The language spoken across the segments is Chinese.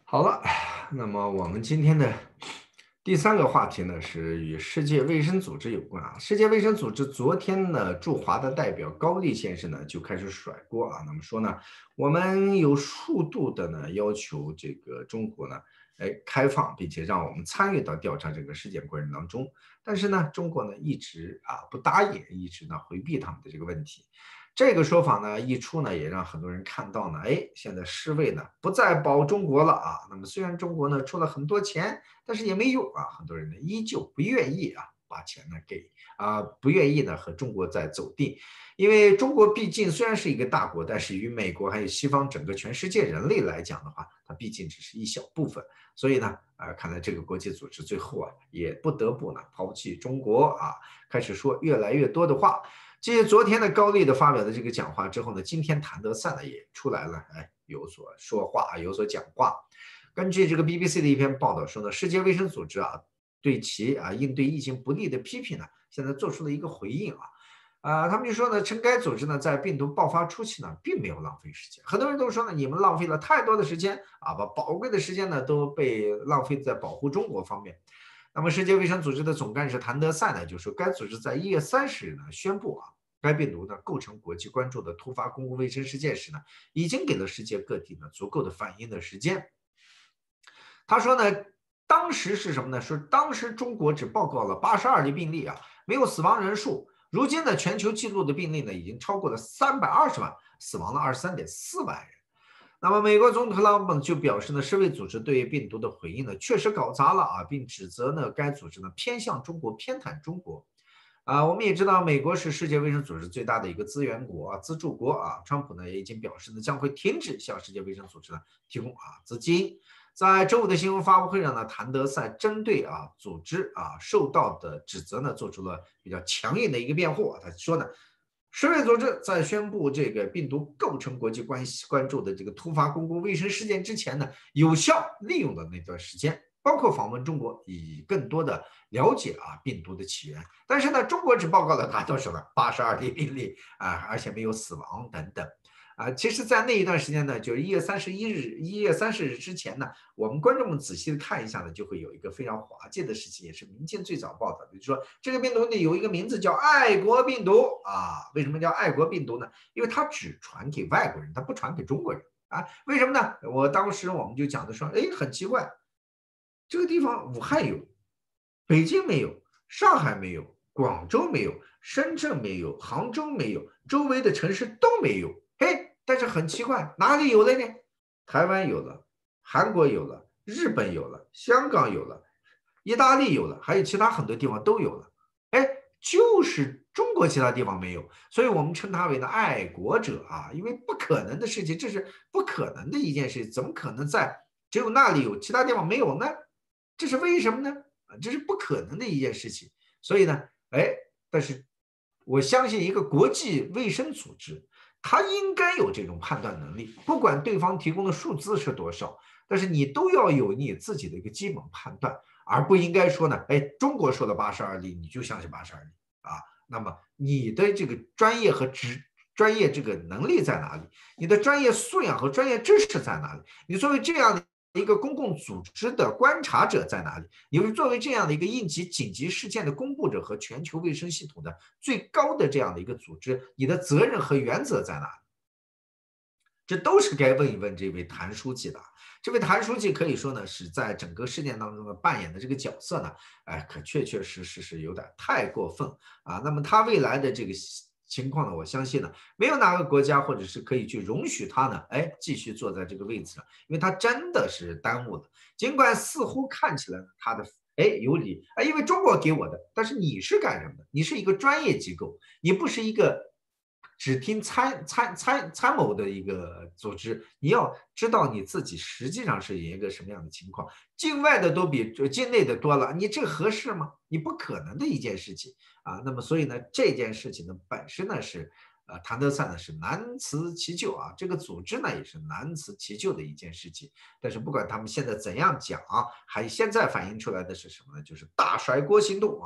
好了，那么我们今天的第三个话题呢，是与世界卫生组织有关啊。世界卫生组织昨天呢，驻华的代表高丽先生呢就开始甩锅啊，那么说呢，我们有数度的呢要求这个中国呢，开放，并且让我们参与到调查这个事件过程当中，但是呢，中国呢一直不答应，一直呢回避他们的这个问题。这个说法呢一出呢，也让很多人看到呢，现在世卫呢不再保中国了啊。那么虽然中国呢出了很多钱，但是也没用啊，很多人呢依旧不愿意把钱呢给不愿意呢和中国再走定，因为中国毕竟虽然是一个大国，但是与美国还有西方整个全世界人类来讲的话，它毕竟只是一小部分，所以呢，看来这个国际组织最后也不得不呢抛弃中国开始说越来越多的话。继昨天的高丽的发表的这个讲话之后呢，今天谭德赛呢也出来了，有所说话，有所讲话。根据这个 BBC 的一篇报道说呢，世界卫生组织对其应对疫情不利的批评呢，现在做出了一个回应他们就说呢，称该组织呢在病毒爆发初期呢，并没有浪费时间。很多人都说呢，你们浪费了太多的时间把宝贵的时间呢都被浪费在保护中国方面。那么，世界卫生组织的总干事谭德赛呢就说，该组织在1月30日呢宣布该病毒呢构成国际关注的突发公共卫生事件时呢，已经给了世界各地呢足够的反应的时间。他说呢，当时是什么呢？说当时中国只报告了82例病例没有死亡人数。如今呢，全球记录的病例呢已经超过了320万，死亡了23.4万人。那么，美国总统特朗普就表示呢，世卫组织对病毒的回应呢确实搞砸了并指责呢该组织呢偏向中国、偏袒中国。我们也知道，美国是世界卫生组织最大的一个资源国资助国川普呢也已经表示呢将会停止向世界卫生组织呢提供资金。在周五的新闻发布会上呢，谭德赛针对组织受到的指责呢做出了比较强硬的一个辩护他说呢，世卫组织在宣布这个病毒构成国际关注的这个突发公共卫生事件之前呢，有效利用了那段时间，包括访问中国，以更多的了解病毒的起源。但是呢，中国只报告了多少呢？82例病例而且没有死亡等等。其实，在那一段时间呢，就是1月30日之前呢，我们观众们仔细的看一下呢，就会有一个非常滑稽的事情，也是民间最早报道的，就是说这个病毒呢有一个名字叫爱国病毒为什么叫爱国病毒呢？因为它只传给外国人，它不传给中国人为什么呢？当时我们就讲的说，很奇怪，这个地方武汉有，北京没有，上海没有，广州没有，深圳没有，杭州没有，周围的城市都没有。但是很奇怪，哪里有了呢？台湾有了，韩国有了，日本有了，香港有了，意大利有了，还有其他很多地方都有了。就是中国其他地方没有，所以我们称它为呢爱国者因为不可能的事情，这是不可能的一件事，怎么可能在只有那里有，其他地方没有呢？这是为什么呢？这是不可能的一件事情。所以呢，但是我相信一个国际卫生组织，它应该有这种判断能力，不管对方提供的数字是多少，但是你都要有你自己的一个基本判断，而不应该说呢，中国说了82例，你就相信82例那么你的这个专业和专业这个能力在哪里？你的专业素养和专业知识在哪里？你作为这样的一个公共组织的观察者在哪里？你作为这样的一个应急紧急事件的公布者和全球卫生系统的最高的这样的一个组织，你的责任和原则在哪里？这都是该问一问这位谭书记的。这位谭书记可以说呢，是在整个事件当中的扮演的这个角色呢，可确确实实是有点太过分那么他未来的这个情况呢，我相信呢，没有哪个国家或者是可以去容许他呢，继续坐在这个位置上，因为他真的是耽误了。尽管似乎看起来他的有理因为中国给我的，但是你是干什么的？你是一个专业机构，你不是一个只听参谋的一个组织，你要知道你自己实际上是一个什么样的情况。境外的都比境内的多了，你这合适吗？你不可能的一件事情那么所以呢，这件事情呢本身呢是谭德赛呢是难辞其咎这个组织呢也是难辞其咎的一件事情。但是不管他们现在怎样讲还现在反映出来的是什么呢？就是大甩锅行动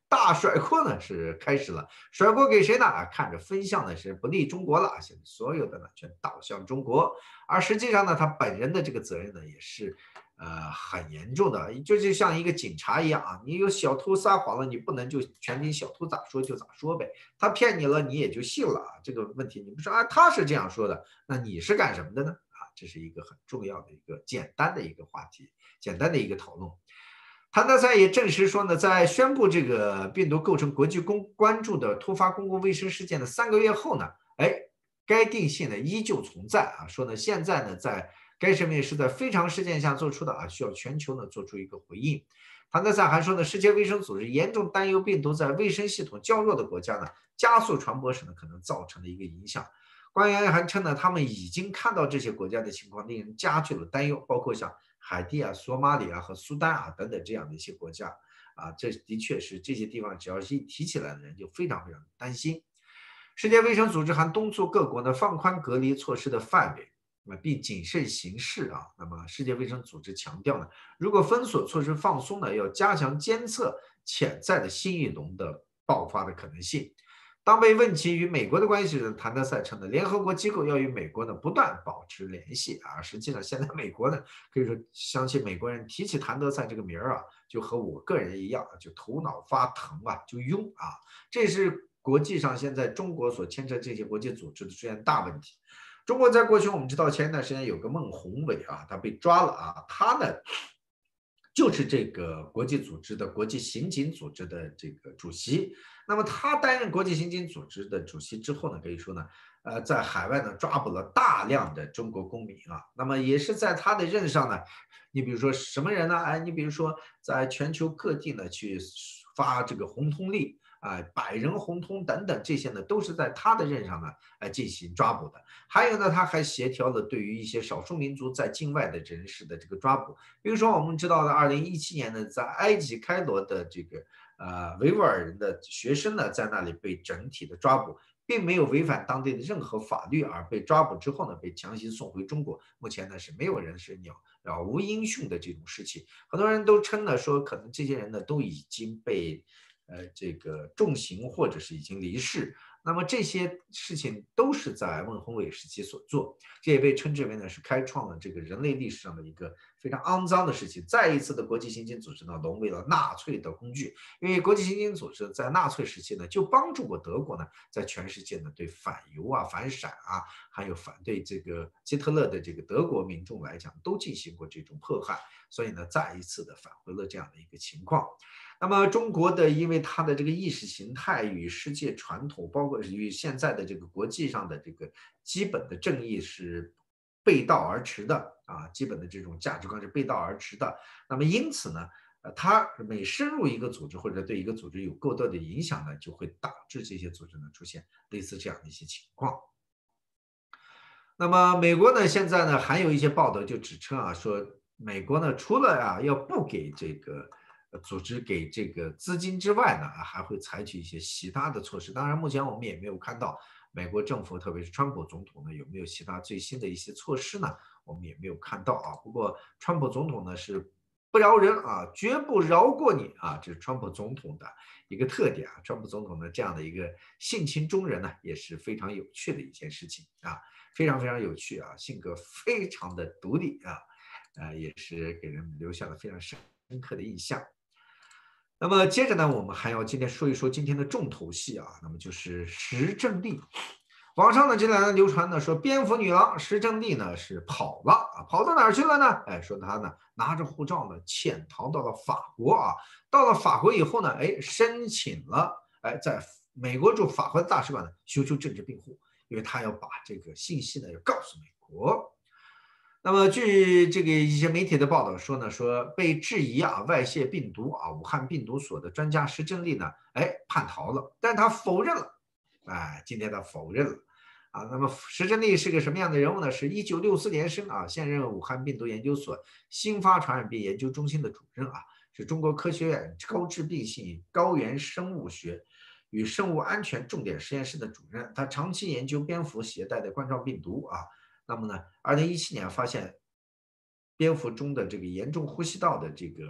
大甩锅呢是开始了，甩锅给谁呢？看着风向呢是不利中国了，现在所有的呢全倒向中国，而实际上呢，他本人的这个责任呢也是很严重的，就像一个警察一样啊，你有小偷撒谎了，你不能就全听小偷咋说就咋说呗，他骗你了你也就信了啊，这个问题你不说啊他是这样说的，那你是干什么的呢？啊，这是一个很重要的一个简单的一个话题，简单的一个讨论。谭德赛也证实说呢，在宣布这个病毒构成国际关注的突发公共卫生事件的3个月后呢，该定性呢依旧存在啊。说呢，现在呢，在该声明是在非常事件下做出的啊，需要全球呢做出一个回应。谭德赛还说呢，世界卫生组织严重担忧病毒在卫生系统较弱的国家呢加速传播时呢可能造成的一个影响。官员还称呢，他们已经看到这些国家的情况，令人加剧了担忧，包括像海地啊、索马里啊和苏丹啊等等这样的一些国家啊，这的确是这些地方，只要是一提起来的人就非常非常担心。世界卫生组织还督促各国呢放宽隔离措施的范围，并谨慎行事啊。那么，世界卫生组织强调呢，如果封锁措施放松呢，要加强监测潜在的新一轮的爆发的可能性。当被问及与美国的关系时，谭德赛称呢，联合国机构要与美国呢不断保持联系啊。实际上，现在美国呢，可以说相信美国人提起谭德赛这个名儿啊，就和我个人一样，就头脑发疼啊，就晕啊。这是国际上现在中国所牵扯这些国际组织的出现大问题。中国在过去我们知道前一段时间有个孟宏伟啊，他被抓了啊，他呢就是这个国际组织的国际刑警组织的这个主席。那么他担任国际刑警组织的主席之后呢，可以说呢，在海外呢抓捕了大量的中国公民啊。那么也是在他的任上呢，你比如说什么人呢？你比如说在全球各地呢去发这个红通令。百人红通等等这些呢，都是在他的任上呢进行抓捕的。还有呢，他还协调了对于一些少数民族在境外的人士的这个抓捕。比如说我们知道的2017年呢，在埃及开罗的这个维吾尔人的学生呢，在那里被整体的抓捕，并没有违反当地的任何法律，而被抓捕之后呢，被强行送回中国。目前呢是没有人是了无音讯的这种事情。很多人都称呢说，可能这些人呢都已经被这个重刑或者是已经离世。那么这些事情都是在孟宏伟时期所做，这也被称之为呢是开创了这个人类历史上的一个非常肮脏的事情。再一次的国际刑警组织呢沦为了纳粹的工具，因为国际刑警组织在纳粹时期呢就帮助过德国呢在全世界呢对反犹啊、反闪啊，还有反对这个希特勒的这个德国民众来讲都进行过这种迫害，所以呢再一次的返回了这样的一个情况。那么中国的，因为它的这个意识形态与世界传统，包括与现在的这个国际上的这个基本的正义是背道而驰的啊，基本的这种价值观是背道而驰的。那么因此呢，它每深入一个组织或者对一个组织有过多的影响呢，就会导致这些组织呢出现类似这样的一些情况。那么美国呢，现在呢还有一些报道就指称啊，说美国呢除了要不给这个组织给这个资金之外呢，还会采取一些其他的措施。当然，目前我们也没有看到美国政府，特别是川普总统呢有没有其他最新的一些措施呢？我们也没有看到啊。不过，川普总统呢是不饶人啊，绝不饶过你啊，这是川普总统的一个特点啊。川普总统的这样的一个性情中人呢，也是非常有趣的一件事情啊。非常非常有趣啊，性格非常的独立啊，也是给人留下了非常深刻的印象。那么接着呢，我们还要今天说一说今天的重头戏啊，那么就是石正丽。网上呢这两天流传呢说，蝙蝠女郎石正丽呢是跑了啊，跑到哪儿去了呢？说她呢拿着护照呢潜逃到了法国啊，到了法国以后呢，申请了在美国驻法国的大使馆呢寻求政治庇护。因为他要把这个信息呢要告诉美国。那么据这个一些媒体的报道说呢，说被质疑外泄病毒武汉病毒所的专家石正丽呢，叛逃了，但他否认了，今天他否认了。那么石正丽是个什么样的人物呢？是1964年生现任武汉病毒研究所新发传染病研究中心的主任是中国科学院高致病性高原生物学与生物安全重点实验室的主任，他长期研究蝙蝠携带的冠状病毒那么呢，2017年发现蝙蝠中的这个严重呼吸道的这个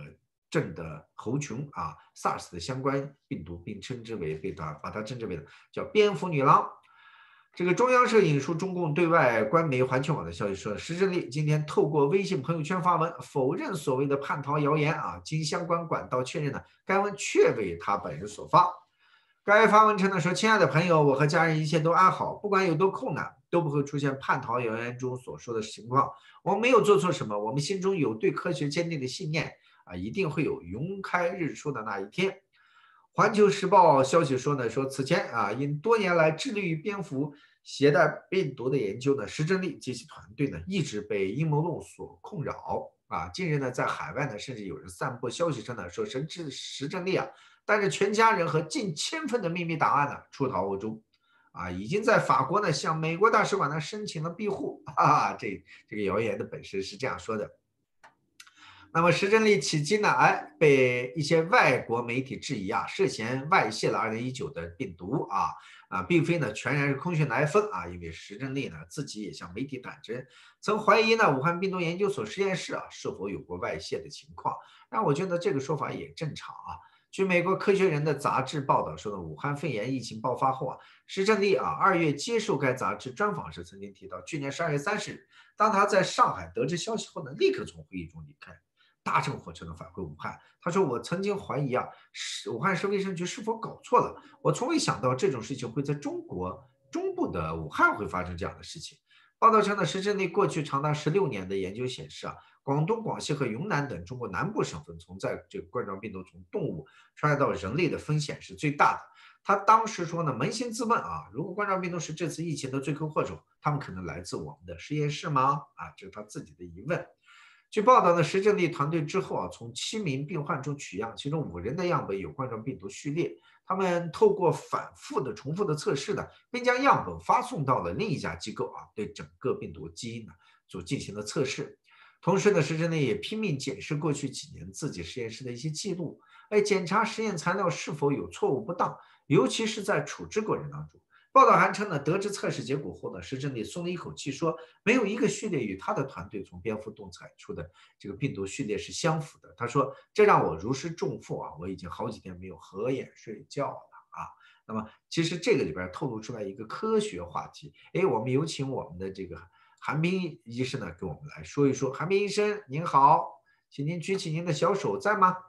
症的猴群啊 SARS 的相关病毒，并称之为把它称之为叫蝙蝠女郎。这个中央社引述中共对外官媒环球网的消息说，石正丽今天透过微信朋友圈发文否认所谓的叛逃谣言啊，经相关管道确认呢，该文确为他本人所发。该发文称呢说：“亲爱的朋友，我和家人一切都安好，不管有多困难，都不会出现叛逃谣言中所说的情况。我们没有做错什么，我们心中有对科学坚定的信念啊，一定会有云开日出的那一天。”环球时报消息说呢，说此前啊，因多年来致力于蝙蝠携带病毒的研究呢，石正丽及其团队呢，一直被阴谋论所困扰啊。近日呢，在海外呢，甚至有人散播消息称呢，说石正丽啊，带着全家人和近1000份的秘密档案呢，出逃欧洲，啊，已经在法国呢向美国大使馆呢申请了庇护啊。这个谣言的本身是这样说的。那么石正丽迄今呢，被一些外国媒体质疑啊，涉嫌外泄了2019的病毒并非呢全然是空穴来风啊，因为石正丽呢自己也向媒体坦诚，曾怀疑呢武汉病毒研究所实验室啊是否有过外泄的情况。但我觉得这个说法也正常啊。据美国科学人的杂志报道说呢，武汉肺炎疫情爆发后啊，石正丽2月接受该杂志专访时曾经提到，去年12月30日，当他在上海得知消息后呢，立刻从会议中离开。搭乘火车呢返回武汉。他说：“我曾经怀疑武汉市卫生局是否搞错了？我从未想到这种事情会在中国中部的武汉会发生这样的事情。”报道称呢，石正丽过去长达16年的研究显示广东、广西和云南等中国南部省份在这个冠状病毒从动物传染到人类的风险是最大的。他当时说呢，扪心自问如果冠状病毒是这次疫情的罪魁祸首，他们可能来自我们的实验室吗？这是他自己的疑问。据报道呢，石正丽团队之后从7名病患中取样，其中5人的样本有冠状病毒序列。他们透过反复的、重复的测试并将样本发送到了另一家机构对整个病毒基因所进行了测试。同时呢，石正丽也拼命检视过去几年自己实验室的一些记录，检查实验材料是否有错误不当，尤其是在处置过程当中。报道还称呢，得知测试结果后呢，石正丽松了一口气，说没有一个序列与他的团队从蝙蝠洞采出的这个病毒序列是相符的。他说，这让我如释重负我已经好几天没有合眼睡觉了那么其实这个里边透露出来一个科学话题，我们有请我们的这个韩冰医生呢，给我们来说一说。韩冰医生您好，请您举起您的小手，在吗？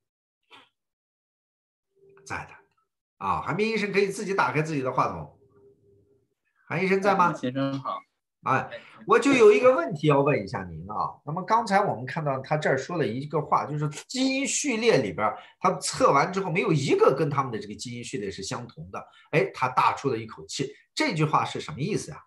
在的。韩冰医生可以自己打开自己的话筒。韩医生在吗？ 先生好。 我就有一个问题要问一下您那么刚才我们看到他这儿说了一个话，就是基因序列里边，他测完之后没有一个跟他们的这个基因序列是相同的。他大出了一口气，这句话是什么意思呀？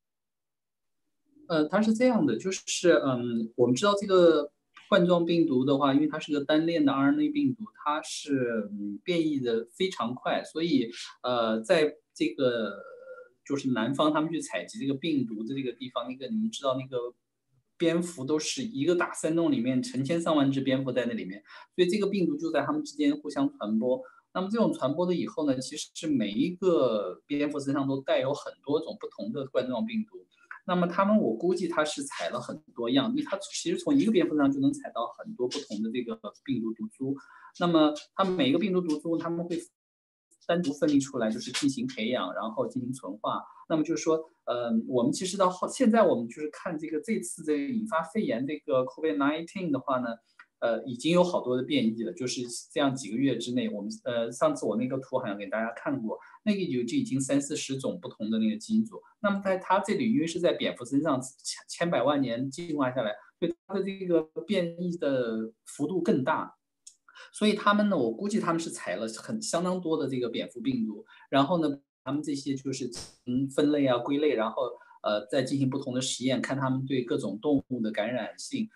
它是这样的，就是我们知道这个冠状病毒的话，因为它是个单链的 RNA 病毒，它是变异的非常快，所以在这个就是南方他们去采集这个病毒的这个地方，你们知道那个蝙蝠都是一个大山洞里面成千上万只蝙蝠在那里面，所以这个病毒就在它们之间互相传播。那么这种传播的以后呢，其实是每一个蝙蝠身上都带有很多种不同的冠状病毒。那么我估计他是采了很多样，因为他其实从一个蝙蝠上就能采到很多不同的这个病毒毒株。那么它每一个病毒毒株，他们会单独分离出来，就是进行培养，然后进行纯化。那么就是说，我们其实到现在，我们就是看这次这个引发肺炎这个 COVID-19 的话呢，已经有好多的变异了，就是这样几个月之内，我们上次我那个图好像给大家看过，那个就已经30-40种不同的那个基因组。那么在它这里，因为是在蝙蝠身上千百万年进化下来，所以它的这个变异的幅度更大。所以他们呢，我估计他们是采了相当多的这个蝙蝠病毒，然后呢，他们这些就是分类归类，然后再进行不同的实验，看他们对各种动物的感染性。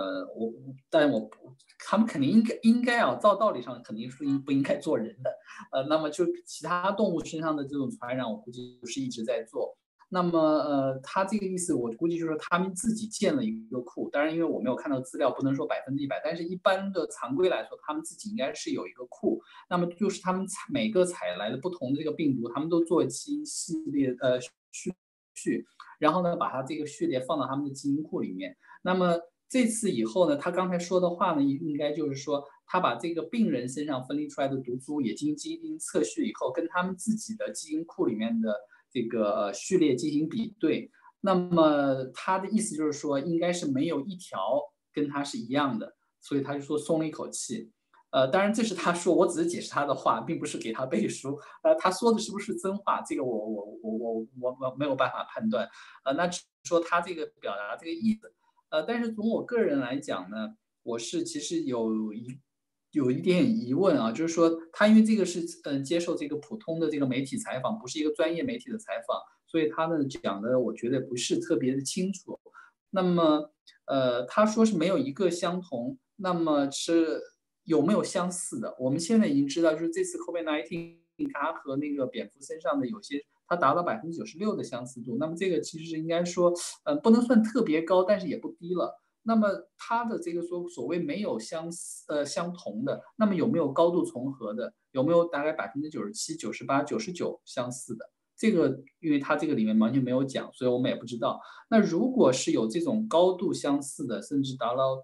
他们肯定应该照道理上肯定是不应该做人的。那么就其他动物身上的这种传染，我估计就是一直在做。那么他这个意思，我估计就是他们自己建了一个库。当然，因为我没有看到资料，不能说100%，但是一般的常规来说，他们自己应该是有一个库。那么就是他们每个采来的不同的这个病毒，他们都做基因系列序，然后呢，把它这个序列放到他们的基因库里面。那么这次以后呢，他刚才说的话呢，应该就是说， 他把这个病人身上分离出来的毒株也进行基因测序以后，跟他们自己的基因库里面的这个序列进行比对。那么他的意思就是说，应该是没有一条跟他是一样的，所以他就说松了一口气。当然这是他说，我只是解释他的话，并不是给他背书。他说的是不是真话，这个我没有办法判断。那只说他这个表达这个意思。但是从我个人来讲呢，我是其实有一点疑问啊，就是说他因为这个是接受这个普通的这个媒体采访，不是一个专业媒体的采访，所以他呢讲的我觉得不是特别的清楚。那么他说是没有一个相同，那么是有没有相似的？我们现在已经知道，就是这次 COVID-19 它和那个蝙蝠身上的有些，它达到96%的相似度。那么这个其实是应该说，不能算特别高，但是也不低了。那么它的这个所谓没有相同的，那么有没有高度重合的？有没有大概97%、98%、99%相似的？这个因为它这个里面完全没有讲，所以我们也不知道。那如果是有这种高度相似的，甚至达到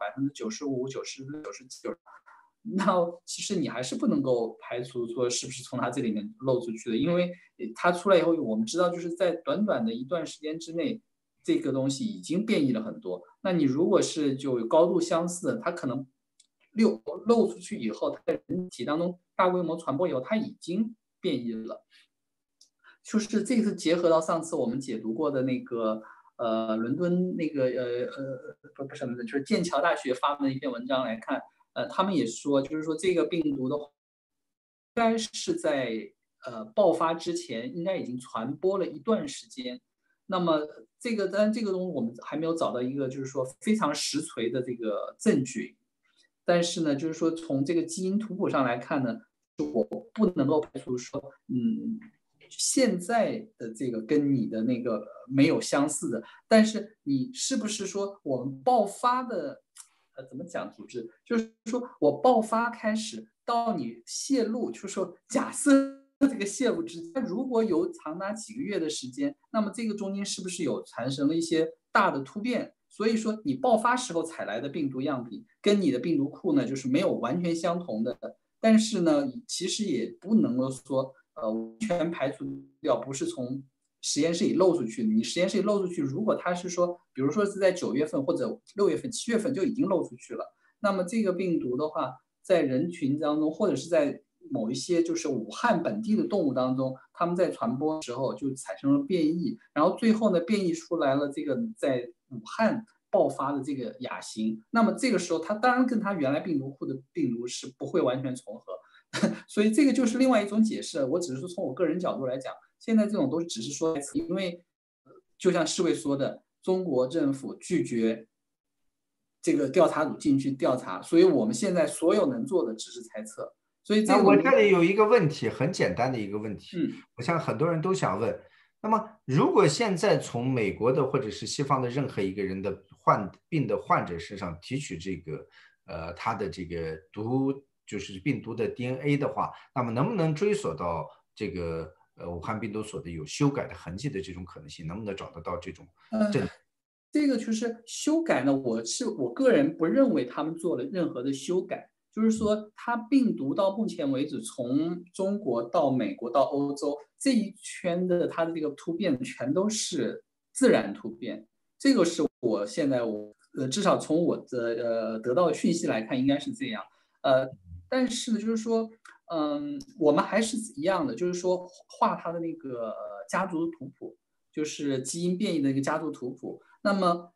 95%、96%、97%，那其实你还是不能够排除说是不是从它这里面漏出去的，因为它出来以后，我们知道就是在短短的一段时间之内，这个东西已经变异了很多。那你如果是就有高度相似的，它可能漏出去以后，它在人体当中大规模传播以后，它已经变异了。就是这次结合到上次我们解读过的那个伦敦那个不是伦敦，就是剑桥大学发的一篇文章来看，他们也说，就是说这个病毒的话，应该是在爆发之前应该已经传播了一段时间。那么这个当然这个东西我们还没有找到一个就是说非常实锤的这个证据，但是呢，就是说从这个基因图谱上来看呢，我不能够排除说，现在的这个跟你的那个没有相似的，但是你是不是说我们爆发的，怎么讲组织？就是说我爆发开始到你泄露，就是说假设这个泄露之间如果有长达几个月的时间，那么这个中间是不是有产生了一些大的突变？所以说你爆发时候采来的病毒样品跟你的病毒库呢，就是没有完全相同的。但是呢，其实也不能够说完全排除掉不是从实验室里漏出去的。你实验室里漏出去，如果它是说，比如说是在9月份或者6月份、7月份就已经漏出去了，那么这个病毒的话，在人群当中，或者是在某一些就是武汉本地的动物当中，它们在传播的时候就产生了变异，然后最后呢变异出来了这个在武汉爆发的这个亚型，那么这个时候它当然跟它原来病毒库的病毒是不会完全重合，所以这个就是另外一种解释。我只是说从我个人角度来讲，现在这种都只是说，因为就像世卫说的，中国政府拒绝这个调查组进去调查，所以我们现在所有能做的只是猜测。所以这那我个东西， 这里有一个问题，很简单的一个问题， 嗯， 我想很多人都想问。那么，如果现在从美国的或者是西方的任何一个人的病的患者身上提取这个他的这个就是病毒的 DNA 的话，那么能不能追索到这个武汉病毒所的有修改的痕迹的这种可能性？能不能找得到这种证？ 这个就是修改呢，我个人不认为他们做了任何的修改，就是说它病毒到目前为止，从中国到美国到欧洲这一圈的它的这个突变全都是自然突变，这个是我现在至少从我的得到的讯息来看，应该是这样。但是呢，就是说，我们还是一样的，就是说画它的那个家族图谱，就是基因变异的一个家族图谱。那么，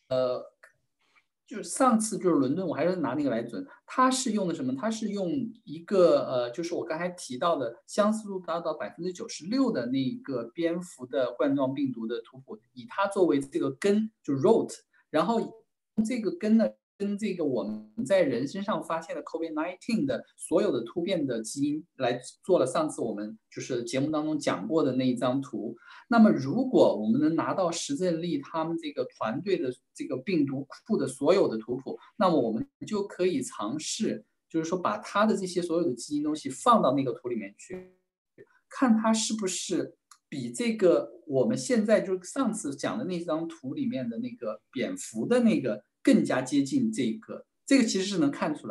就是上次就是伦敦，我还是拿那个来准，它是用的什么？它是用一个就是我刚才提到的相似度达到96%的那个蝙蝠的冠状病毒的图谱，以它作为这个根，就 root，然后这个根呢，跟这个我们在人身上发现的 COVID-19 的所有的突变的基因来做了上次我们就是节目当中讲过的那一张图。那么，如果我们能拿到石正丽他们这个团队的这个病毒库的所有的图谱，那么我们就可以尝试，就是说把它的这些所有的基因东西放到那个图里面去，看它是不是比这个我们现在就是上次讲的那张图里面的那个蝙蝠的那个更加接近这个。这个其实是能看出来的。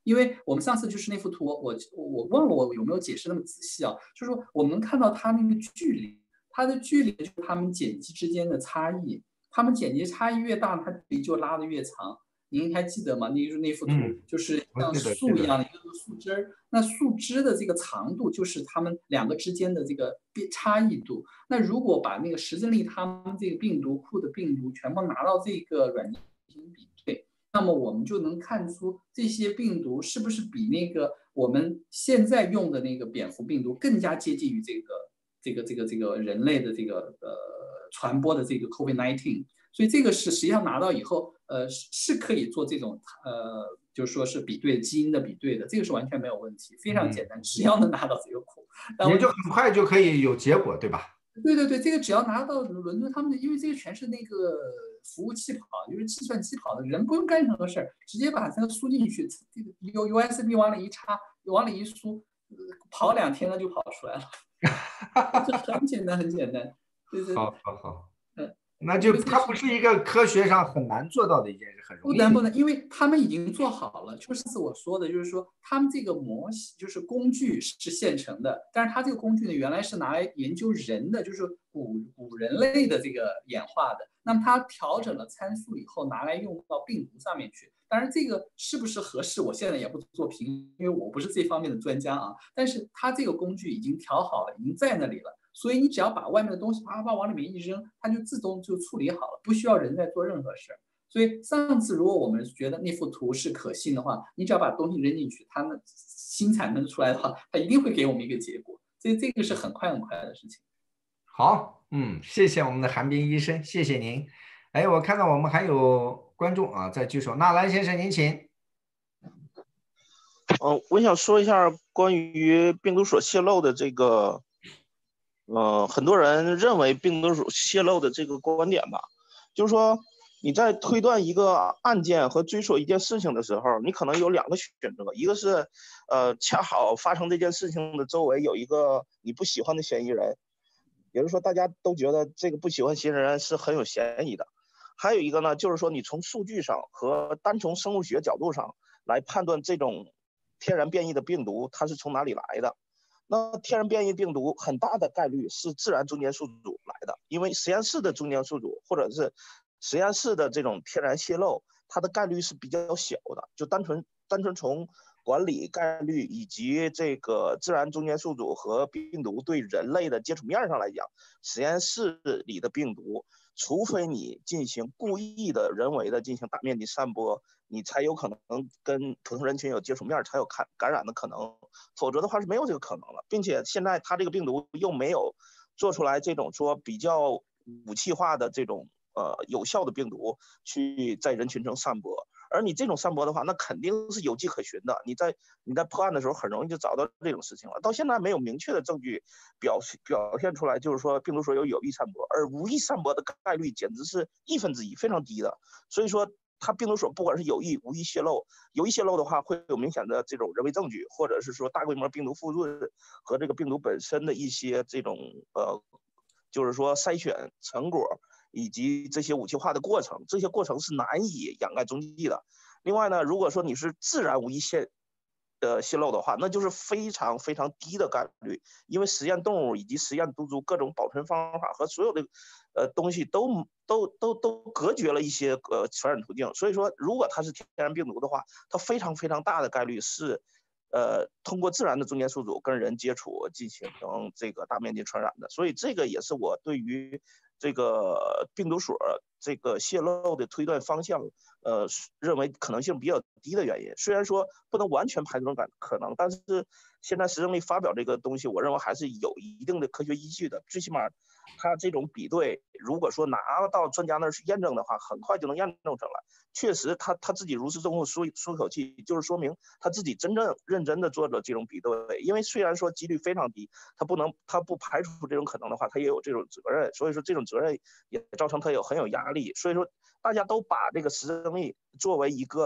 因为我们上次就是那幅图，我忘了我有没有解释那么仔细啊？就是说我们能看到它那个距离，它的距离就是它们剪辑之间的差异，它们剪辑差异越大，它距离就拉得越长。您还记得吗？那幅图就是像我记得树一样的一个树枝，那树枝的这个长度就是它们两个之间的这个差异度。那如果把那个石正丽他们这个病毒库的病毒全部拿到这个软件进行比对，那么我们就能看出这些病毒是不是比那个我们现在用的那个蝙蝠病毒更加接近于这个人类的这个传播的这个 COVID-19。所以这个是实际上拿到以后，是可以做这种就是说是比对基因的比对的，这个是完全没有问题，非常简单，只要能拿到这个库， 也就很快就可以有结果，对吧？ 对对对，这个只要拿到伦敦他们的，因为这个全是那个服务器跑，就是计算机跑的，人不用干任何事儿，直接把这个输进去，USB 往里一插，往里一输，跑2天它就跑出来了，这很简单很简单。对对对， 好，好，好， 嗯， 那就它不是一个科学上很难做到的一件事，很容易的。 不能不能，因为他们已经做好了，就是上次我说的，就是说他们这个模型就是工具是现成的，但是它这个工具呢，原来是拿来研究人的，就是古人类的这个演化的。那么它调整了参数以后，拿来用到病毒上面去。当然，这个是不是合适，我现在也不做评，因为我不是这方面的专家啊。但是它这个工具已经调好了，已经在那里了，所以你只要把外面的东西啪啪往里面一扔，它就自动就处理好了，不需要人在做任何事儿。所以上次如果我们觉得那幅图是可信的话，你只要把东西扔进去，它们新产能出来的话，它一定会给我们一个结果。所以这个是很快很快的事情。 好，谢谢我们的韩冰医生，谢谢您。哎，我看到我们还有观众啊在举手，纳兰先生您请。 我想说一下关于病毒所泄露的这个，很多人认为病毒所泄露的这个观点吧，就是说你在推断一个案件和追索一件事情的时候，你可能有2个选择，一个是，恰好发生这件事情的周围有一个你不喜欢的嫌疑人，也就是说大家都觉得这个不喜欢嫌疑人是很有嫌疑的。还有一个呢，就是说你从数据上和单从生物学角度上来判断这种天然变异的病毒它是从哪里来的。那天然变异病毒很大的概率是自然中间宿主来的，因为实验室的中间宿主或者是实验室的这种天然泄露，它的概率是比较小的。就单纯从管理概率以及这个自然中间宿主和病毒对人类的接触面上来讲，实验室里的病毒，除非你进行故意的人为的进行大面积散播，你才有可能跟普通人群有接触面，才有感染的可能，否则的话是没有这个可能了。并且现在它这个病毒又没有做出来这种说比较武器化的这种有效的病毒去在人群中散播。而你这种散播的话，那肯定是有迹可循的。你在破案的时候很容易就找到这种事情了。到现在没有明确的证据表现出来，就是说病毒所有意散播，而无意散播的概率简直是1/1，非常低的。所以说，它病毒所不管是有意无意泄露，有意泄露的话会有明显的这种人为证据，或者是说大规模病毒复润和这个病毒本身的一些这种就是说筛选成果。以及这些武器化的过程，这些过程是难以掩盖踪迹的。另外呢，如果说你是自然无意泄漏的话，那就是非常非常低的概率，因为实验动物以及实验毒株各种保存方法和所有的东西都隔绝了一些传染途径，所以说如果它是天然病毒的话，它非常非常大的概率是通过自然的中间宿主跟人接触进行这个大面积传染的。所以这个也是我对于这个病毒所这个泄露的推断方向，认为可能性比较低的原因。虽然说不能完全排除可能，但是现在石正丽发表这个东西，我认为还是有一定的科学依据的。最起码他这种比对，如果说拿到专家那儿去验证的话，很快就能验证出来。确实他自己如释重负，舒口气，就是说明他自己真正认真的做了这种比对。因为虽然说几率非常低，他不排除这种可能的话，他也有这种责任。所以说这种责任也造成他很有压力。所以说大家都把这个石正丽作为一个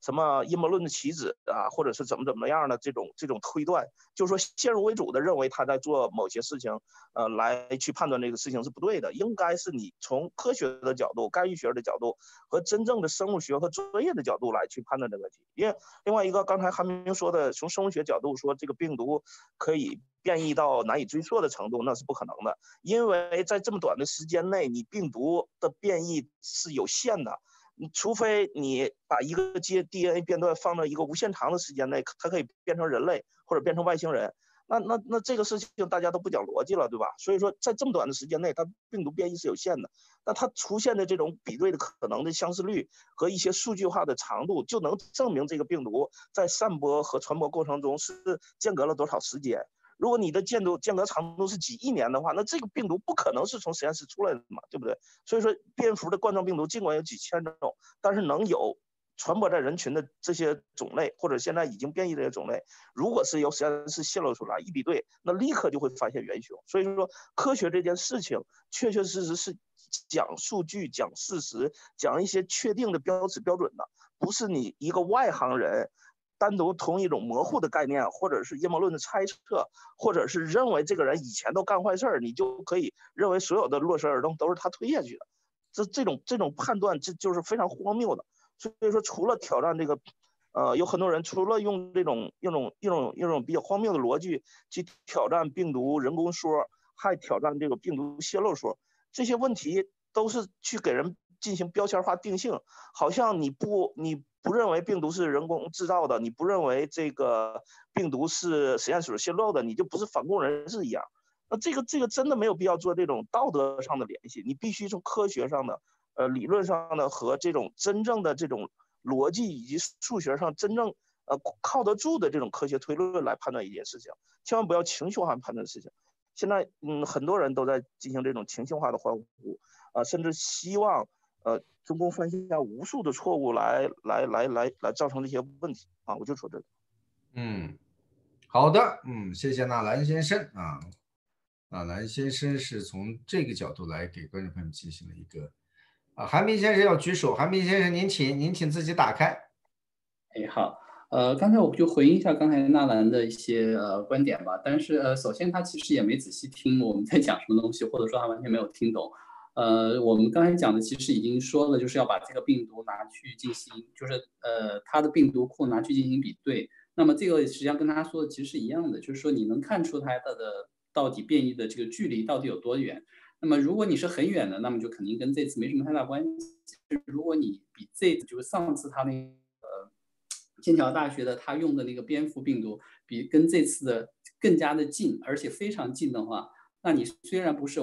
什么阴谋论的棋子啊，或者是怎么样的这种推断，就是说先入为主的认为他在做某些事情，来去判断这个事情是不对的。应该是你从科学的角度、干预学的角度和真正的生物学和专业的角度来去判断这个问题。因为另外一个，刚才韩明说的，从生物学角度说，这个病毒可以变异到难以追溯的程度，那是不可能的，因为在这么短的时间内，你病毒的变异是有限的。除非你把一个DNA 变段放到一个无限长的时间内，它可以变成人类或者变成外星人，那这个事情大家都不讲逻辑了，对吧？所以说在这么短的时间内，它病毒变异是有限的，那它出现的这种比对的可能的相似率和一些数据化的长度，就能证明这个病毒在散播和传播过程中是间隔了多少时间。如果你的间隔长度是几亿年的话，那这个病毒不可能是从实验室出来的嘛，对不对？所以说，蝙蝠的冠状病毒尽管有几千种，但是能有传播在人群的这些种类，或者现在已经变异的这些种类，如果是由实验室泄露出来一比对，那立刻就会发现元凶。所以说，科学这件事情确确实实是讲数据、讲事实、讲一些确定的标尺标准的，不是你一个外行人单独从一种模糊的概念，或者是阴谋论的猜测，或者是认为这个人以前都干坏事，你就可以认为所有的落实尔东都是他推下去的。这种判断，这就是非常荒谬的。所以说，除了挑战这个，有很多人除了用这种比较荒谬的逻辑去挑战病毒人工说，还挑战这个病毒泄露说，这些问题都是去给人进行标签化定性，好像你不认为病毒是人工制造的，你不认为这个病毒是实验室泄露的，你就不是反共人士一样。那这个真的没有必要做这种道德上的联系，你必须从科学上的、理论上的和这种真正的这种逻辑以及数学上真正靠得住的这种科学推论来判断一件事情，千万不要情绪化判断事情。现在很多人都在进行这种情绪化的欢呼，甚至希望中共犯下无数的错误来造成这些问题啊！我就说这个。 好的，谢谢纳兰先生啊。纳兰先生是从这个角度来给观众朋友们进行了一个韩明先生要举手，韩明先生您请自己打开。 好，刚才我就回应一下刚才纳兰的一些观点吧，但是首先他其实也没仔细听我们在讲什么东西，或者说他完全没有听懂。我们刚才讲的其实已经说了，就是要把这个病毒拿去进行，就是它的病毒库拿去进行比对。那么这个实际上跟他说的其实是一样的，就是说你能看出它的到底变异的这个距离到底有多远。那么如果你是很远的，那么就肯定跟这次没什么太大关系。如果你比这次就是上次他那个剑桥大学的他用的那个蝙蝠病毒比跟这次的更加的近，而且非常近的话，那你虽然不是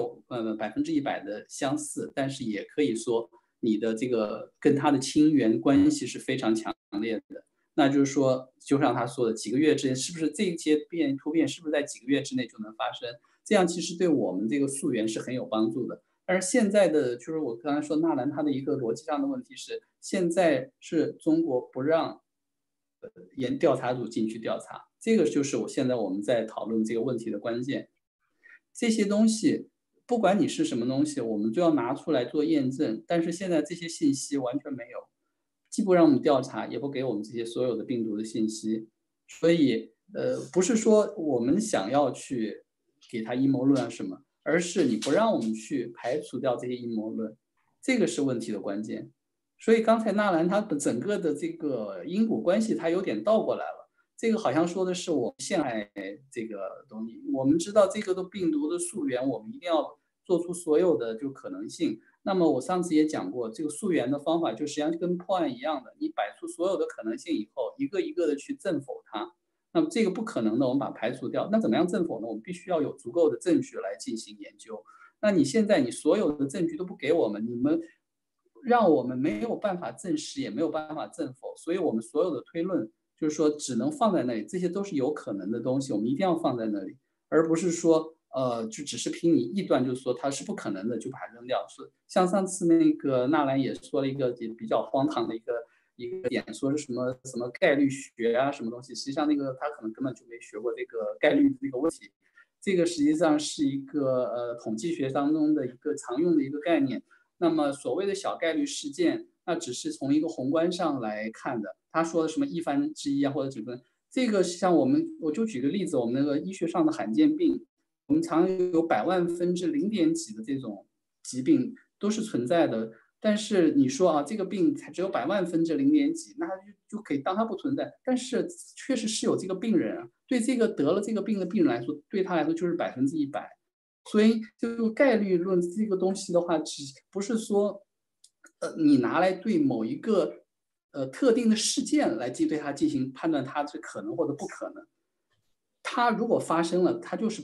100%的相似，但是也可以说你的这个跟它的亲缘关系是非常强烈的。那就是说，就像他说的，几个月之内是不是这些突变是不是在几个月之内就能发生？这样其实对我们这个溯源是很有帮助的。但是现在的就是我刚才说纳兰他的一个逻辑上的问题是，现在是中国不让调查组进去调查，这个就是我们在讨论这个问题的关键。这些东西不管你是什么东西，我们都要拿出来做验证。但是现在这些信息完全没有，既不让我们调查，也不给我们这些所有的病毒的信息。所以不是说我们想要去给他阴谋论啊什么，而是你不让我们去排除掉这些阴谋论，这个是问题的关键。所以刚才纳兰他整个的这个因果关系，他有点倒过来了。这个好像说的是我们陷害这个东西。我们知道这个的病毒的溯源，我们一定要做出所有的就可能性。那么我上次也讲过，这个溯源的方法就实际上跟破案一样的，你摆出所有的可能性以后，一个一个的去证否它。那么这个不可能的，我们把它排除掉。那怎么样证否呢？我们必须要有足够的证据来进行研究。那你现在你所有的证据都不给我们，你们让我们没有办法证实，也没有办法证否，所以我们所有的推论就是说只能放在那里，这些都是有可能的东西，我们一定要放在那里，而不是说就只是凭你臆断，就是说它是不可能的就把它扔掉。是像上次那个纳兰也说了一个比较荒唐的一个点，说是什么概率学啊什么东西，实际上那个他可能根本就没学过这个概率这个问题。这个实际上是一个统计学当中的一个常用的一个概念。那么所谓的小概率事件， 那只是从一个宏观上来看的。他说的什么1/1000啊，或者几分，这个像我就举个例子，我们那个医学上的罕见病，我们常有100万分之0点几的这种疾病都是存在的。但是你说啊，这个病才只有100万分之0点几，那就可以当它不存在。但是确实是有这个病人啊，对这个得了这个病的病人来说，对他来说就是100%。所以这个概率论这个东西的话，只不是说，你拿来对某一个特定的事件来对它进行判断，它是可能或者不可能。它如果发生了，它就是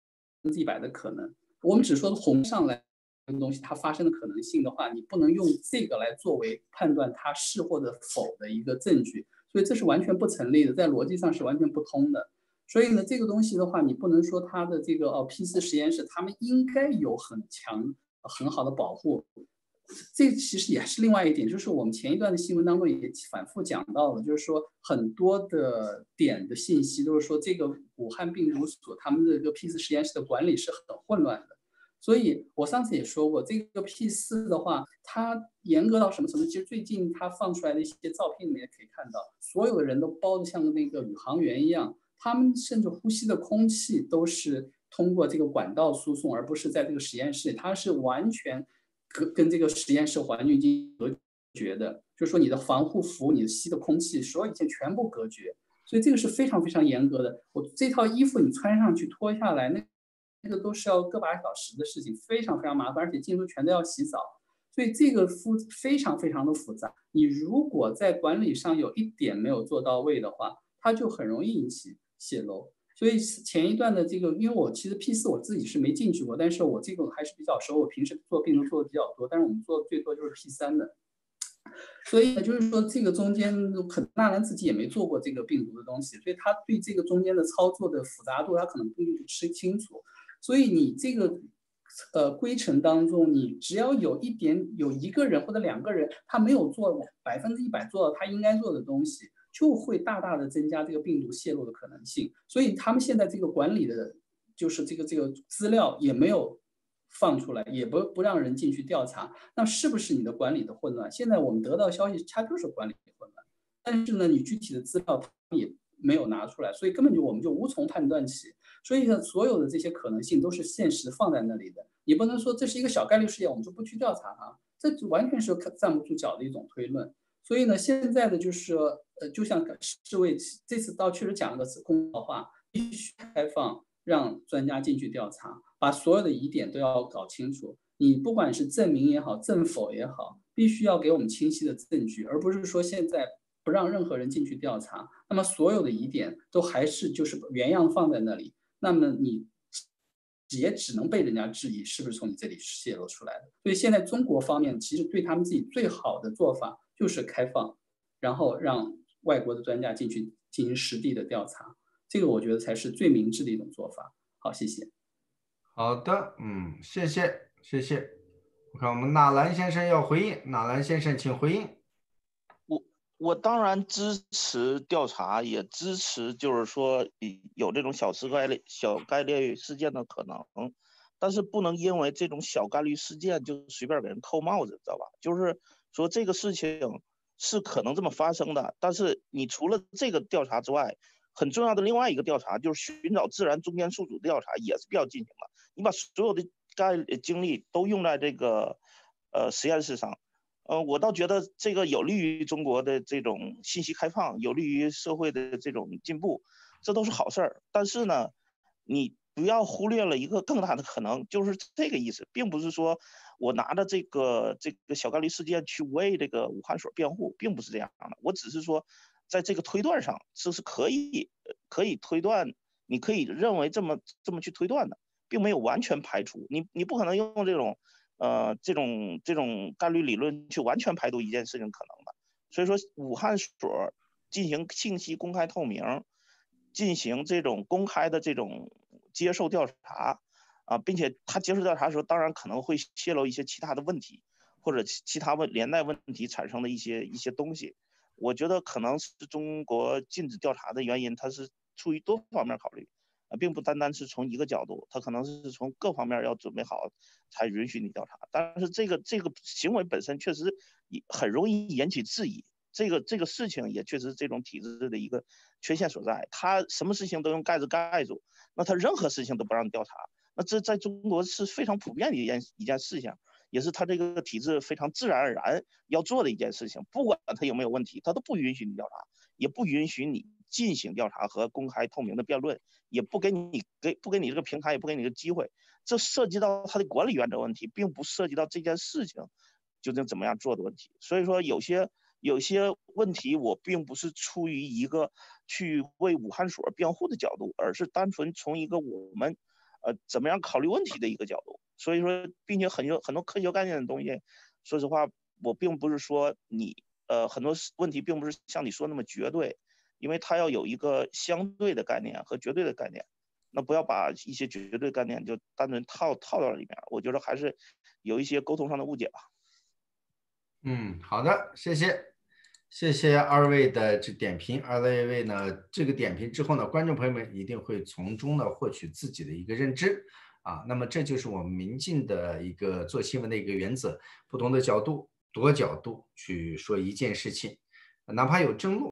100%的可能。我们只说宏上来的东西，它发生的可能性的话，你不能用这个来作为判断它是或者否的一个证据，所以这是完全不成立的，在逻辑上是完全不通的。所以呢，这个东西的话，你不能说它的这个P4实验室，他们应该有很强、很好的保护。这其实也是另外一点，就是我们前一段的新闻当中也反复讲到了，就是说很多的点的信息都是说这个武汉病毒所他们的这个 P4实验室的管理是很混乱的。所以我上次也说过，这个 P4的话，它严格到什么程度？其实最近它放出来的一些照片里面可以看到，所有的人都包得像那个宇航员一样，他们甚至呼吸的空气都是通过这个管道输送，而不是在这个实验室，它是完全跟这个实验室环境进行隔绝的，就是说你的防护服、你的吸的空气，所有一切全部隔绝。所以这个是非常非常严格的。我这套衣服你穿上去脱下来，那个都是要个把小时的事情，非常非常麻烦，而且进出全都要洗澡。所以这个非常非常的复杂。你如果在管理上有一点没有做到位的话，它就很容易引起泄漏。所以前一段的这个，因为我其实 P4我自己是没进去过，但是我这个还是比较熟，我平时做病毒做的比较多，但是我们做的最多就是 P3的。所以呢，就是说这个中间可能纳兰自己也没做过这个病毒的东西，所以他对这个中间的操作的复杂度，他可能不一定吃清楚。所以你这个规程当中，你只要有一个人或者2个人，他没有做100%做到他应该做的东西，就会大大的增加这个病毒泄露的可能性。所以他们现在这个管理的，就是这个资料也没有放出来，也不让人进去调查，那是不是你的管理的混乱？现在我们得到消息，它就是管理混乱，但是呢，你具体的资料也没有拿出来，所以根本我们就无从判断起。所以呢，所有的这些可能性都是现实放在那里的，你不能说这是一个小概率事件，我们就不去调查它，这就完全是站不住脚的一种推论。所以呢，现在的就是就像世卫这次倒确实讲了个公道话，必须开放，让专家进去调查，把所有的疑点都要搞清楚。你不管是证明也好，证否也好，必须要给我们清晰的证据，而不是说现在不让任何人进去调查，那么所有的疑点都还是就是原样放在那里。那么你也只能被人家质疑是不是从你这里泄露出来的。所以现在中国方面其实对他们自己最好的做法就是开放，然后让外国的专家进去进行实地的调查，这个我觉得才是最明智的一种做法。好，谢谢。 好的，谢谢谢谢。我看我们纳兰先生要回应，纳兰先生请回应。 我当然支持调查，也支持就是说有这种小概率事件的可能，但是不能因为这种小概率事件就随便给人扣帽子，知道吧？就是说这个事情是可能这么发生的，但是你除了这个调查之外，很重要的另外一个调查就是寻找自然中间宿主调查也是必要进行的。你把所有的精力都用在这个实验室上。我倒觉得这个有利于中国的这种信息开放，有利于社会的这种进步，这都是好事儿。但是呢，你不要忽略了一个更大的可能，就是这个意思，并不是说我拿着这个小概率事件去为这个武汉所辩护，并不是这样的。我只是说，在这个推断上，这是可以推断，你可以认为这么去推断的，并没有完全排除。你不可能用这种概率理论去完全排除一件事情可能的。所以说武汉所进行信息公开透明，进行这种公开的这种接受调查并且他接受调查的时候当然可能会泄露一些其他的问题，或者其他连带问题产生的一些东西。我觉得可能是中国禁止调查的原因，它是出于多方面考虑并不单单是从一个角度，他可能是从各方面要准备好才允许你调查。但是这个行为本身确实很容易引起质疑。这个事情也确实是这种体制的一个缺陷所在，他什么事情都用盖子盖住，那他任何事情都不让你调查，那这在中国是非常普遍的一件事情，也是他这个体制非常自然而然要做的一件事情。不管他有没有问题，他都不允许你调查，也不允许你进行调查和公开透明的辩论，也不给你这个平台，也不给你这个机会。这涉及到他的管理原则问题，并不涉及到这件事情究竟怎么样做的问题。所以说有些问题我并不是出于一个去为武汉所辩护的角度，而是单纯从一个我们怎么样考虑问题的一个角度。所以说，并且很多科学概念的东西，说实话，我并不是说你很多问题并不是像你说那么绝对，因为它要有一个相对的概念和绝对的概念。那不要把一些绝对概念就单纯套到里面，我觉得还是有一些沟通上的误解吧。 好的，谢谢二位的这点评。二位呢，这个点评之后呢，观众朋友们一定会从中呢获取自己的一个认知啊。那么这就是我们明镜的一个做新闻的一个原则，不同的角度，多角度去说一件事情，哪怕有争论。